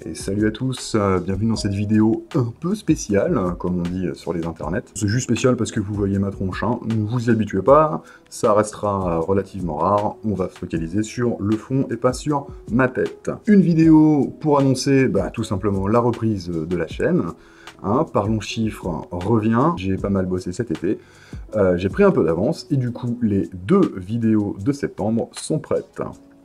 Et salut à tous, bienvenue dans cette vidéo un peu spéciale, comme on dit sur les internets. C'est juste spécial parce que vous voyez ma tronche, hein. Ne vous y habituez pas, ça restera relativement rare, on va se focaliser sur le fond et pas sur ma tête. Une vidéo pour annoncer tout simplement la reprise de la chaîne. Hein, Parlons Chiffres revient, j'ai pas mal bossé cet été, j'ai pris un peu d'avance et du coup les 2 vidéos de septembre sont prêtes.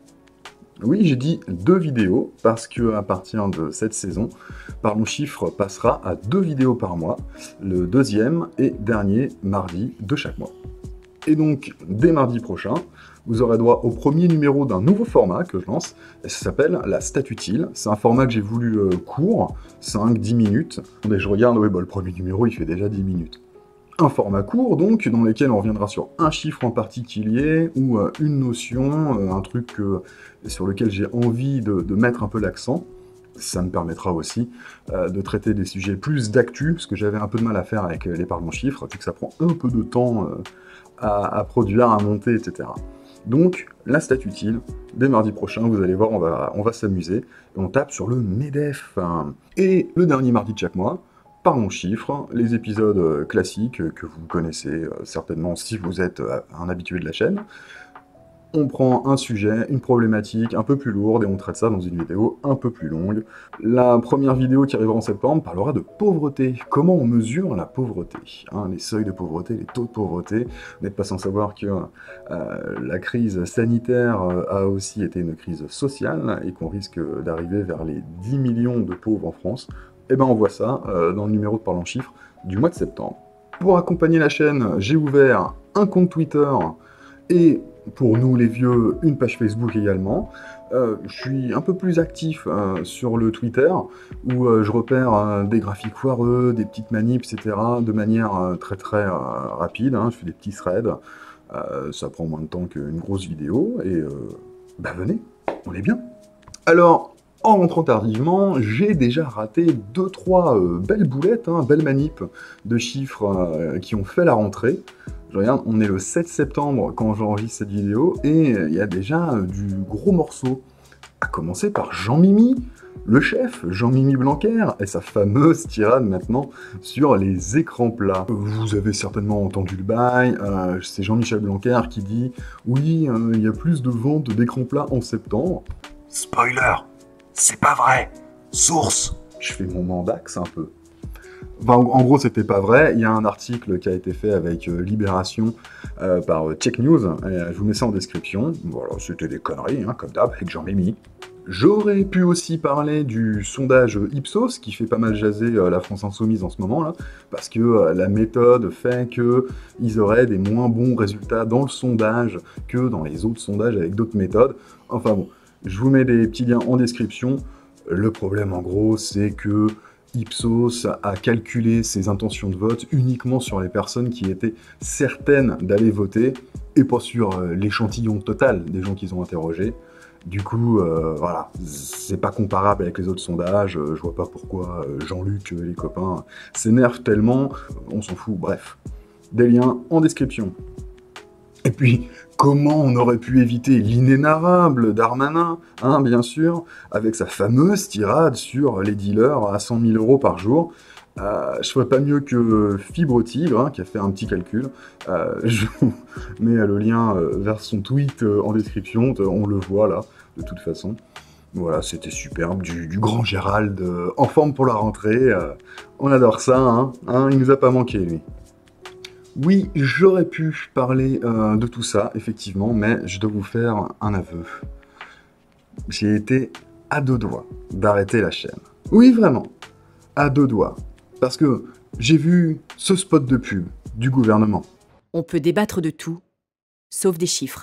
Oui, j'ai dit 2 vidéos, parce que à partir de cette saison, Parlons Chiffres passera à 2 vidéos par mois, le 2e et dernier mardi de chaque mois. Et donc, dès mardi prochain, vous aurez droit au premier numéro d'un nouveau format que je lance, et ça s'appelle la Stat Utile. C'est un format que j'ai voulu court, 5-10 minutes. Et je regarde, oui, le premier numéro, il fait déjà 10 minutes. Un format court, donc, dans lequel on reviendra sur un chiffre en particulier, ou une notion, un truc sur lequel j'ai envie de mettre un peu l'accent. Ça me permettra aussi de traiter des sujets plus d'actu, parce que j'avais un peu de mal à faire avec les Parlons Chiffres, vu que ça prend un peu de temps à produire, à monter, etc. Donc, la Stat Utile, dès mardi prochain, vous allez voir, on va s'amuser, et on tape sur le MEDEF. Et le dernier mardi de chaque mois, Parlons Chiffres, les épisodes classiques que vous connaissez certainement si vous êtes un habitué de la chaîne. On prend un sujet, une problématique un peu plus lourde et on traite ça dans une vidéo un peu plus longue. La première vidéo qui arrivera en septembre parlera de pauvreté. Comment on mesure la pauvreté, hein, les seuils de pauvreté, les taux de pauvreté. Vous n'êtes pas sans savoir que la crise sanitaire a aussi été une crise sociale et qu'on risque d'arriver vers les 10 millions de pauvres en France. Et on voit ça dans le numéro de Parlons Chiffres du mois de septembre. Pour accompagner la chaîne, j'ai ouvert un compte Twitter et, pour nous les vieux, une page Facebook également. Je suis un peu plus actif sur le Twitter, où je repère des graphiques foireux, des petites manips, etc., de manière très rapide. Je fais des petits threads, ça prend moins de temps qu'une grosse vidéo, et venez, on est bien. Alors, en rentrant tardivement, j'ai déjà raté 2-3 belles boulettes, belles manips de chiffres qui ont fait la rentrée. Je regarde, on est le 7 septembre quand j'enregistre cette vidéo, et il y a déjà du gros morceau. À commencer par Jean-Mimi, le chef, Jean-Mimi Blanquer, et sa fameuse tirade maintenant sur les écrans plats. Vous avez certainement entendu le bail, c'est Jean-Michel Blanquer qui dit « Oui, il y a plus de ventes d'écrans plats en septembre. » Spoiler, c'est pas vrai. Source. Je fais mon mandax un peu. En gros, c'était pas vrai. Il y a un article qui a été fait avec Libération par Check News. Je vous mets ça en description. Voilà, c'était des conneries, comme d'hab, avec Jean-Mimi. J'aurais pu aussi parler du sondage Ipsos, qui fait pas mal jaser la France Insoumise en ce moment, là, parce que la méthode fait qu'ils auraient des moins bons résultats dans le sondage que dans les autres sondages avec d'autres méthodes. Enfin bon, je vous mets des petits liens en description. Le problème, en gros, c'est que Ipsos a calculé ses intentions de vote uniquement sur les personnes qui étaient certaines d'aller voter, et pas sur l'échantillon total des gens qu'ils ont interrogés. Du coup, voilà, c'est pas comparable avec les autres sondages, je vois pas pourquoi Jean-Luc et les copains s'énervent tellement, on s'en fout, bref. Des liens en description. Et puis, comment on aurait pu éviter l'inénarrable Darmanin, bien sûr, avec sa fameuse tirade sur les dealers à 100 000 € par jour. Je ferais pas mieux que Fibre Tigre, qui a fait un petit calcul. Je vous mets le lien vers son tweet en description, on le voit là, de toute façon. Voilà, c'était superbe, du grand Gérald, en forme pour la rentrée. On adore ça, il nous a pas manqué, lui. Oui, j'aurais pu parler de tout ça, effectivement, mais je dois vous faire un aveu. J'ai été à 2 doigts d'arrêter la chaîne. Oui, vraiment, à 2 doigts. Parce que j'ai vu ce spot de pub du gouvernement. On peut débattre de tout, sauf des chiffres.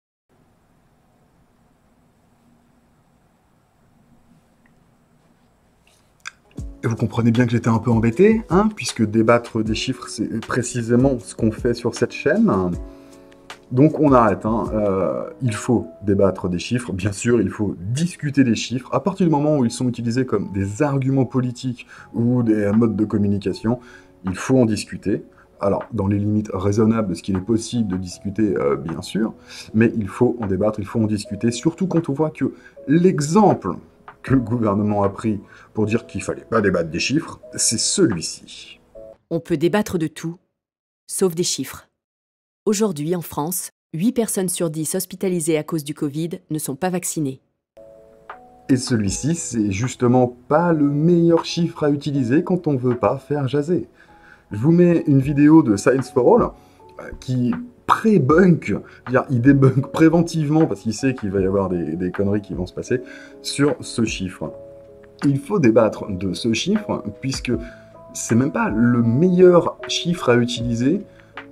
Et vous comprenez bien que j'étais un peu embêté, puisque débattre des chiffres, c'est précisément ce qu'on fait sur cette chaîne. Donc on arrête, il faut débattre des chiffres, bien sûr, il faut discuter des chiffres. À partir du moment où ils sont utilisés comme des arguments politiques ou des modes de communication, il faut en discuter. Alors, dans les limites raisonnables de ce qu'il est possible de discuter, bien sûr, mais il faut en débattre, il faut en discuter, surtout quand on voit que l'exemple que le gouvernement a pris pour dire qu'il fallait pas débattre des chiffres, c'est celui-ci. On peut débattre de tout, sauf des chiffres. Aujourd'hui, en France, 8 personnes sur 10 hospitalisées à cause du Covid ne sont pas vaccinées. Et celui-ci, c'est justement pas le meilleur chiffre à utiliser quand on veut pas faire jaser. Je vous mets une vidéo de Science for All qui pré-bunk, il débunk préventivement parce qu'il sait qu'il va y avoir des conneries qui vont se passer sur ce chiffre. Il faut débattre de ce chiffre puisque c'est même pas le meilleur chiffre à utiliser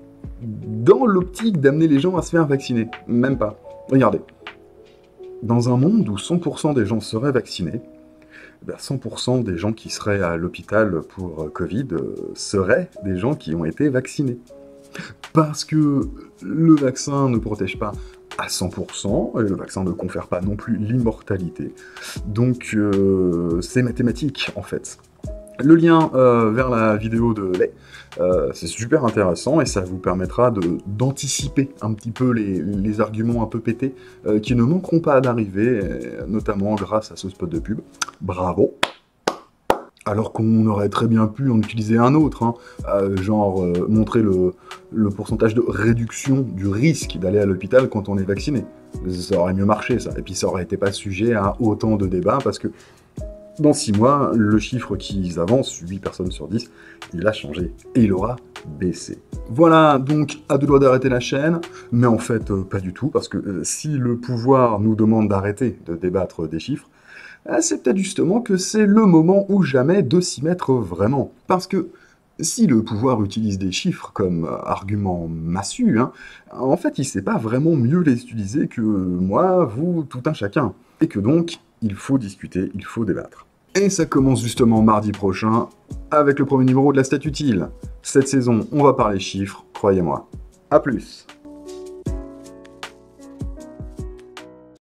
dans l'optique d'amener les gens à se faire vacciner. Même pas. Regardez. Dans un monde où 100% des gens seraient vaccinés, 100% des gens qui seraient à l'hôpital pour Covid seraient des gens qui ont été vaccinés. Parce que le vaccin ne protège pas à 100%, et le vaccin ne confère pas non plus l'immortalité. Donc c'est mathématique en fait. Le lien vers la vidéo de Lay, c'est super intéressant et ça vous permettra d'anticiper un petit peu les arguments un peu pétés qui ne manqueront pas d'arriver, notamment grâce à ce spot de pub. Bravo! Alors qu'on aurait très bien pu en utiliser un autre, hein, montrer le pourcentage de réduction du risque d'aller à l'hôpital quand on est vacciné. Ça aurait mieux marché ça, et puis ça aurait été pas sujet à autant de débats parce que dans 6 mois, le chiffre qu'ils avancent, 8 personnes sur 10, il a changé et il aura baissé. Voilà, donc à deux doigts d'arrêter la chaîne, mais en fait pas du tout, parce que si le pouvoir nous demande d'arrêter de débattre des chiffres, c'est peut-être justement que c'est le moment ou jamais de s'y mettre vraiment. Parce que si le pouvoir utilise des chiffres comme argument massu, en fait il sait pas vraiment mieux les utiliser que moi, vous, tout un chacun. Et que donc, il faut discuter, il faut débattre. Et ça commence justement mardi prochain avec le premier numéro de la Stat Utile. Cette saison, on va parler chiffres, croyez-moi. A plus!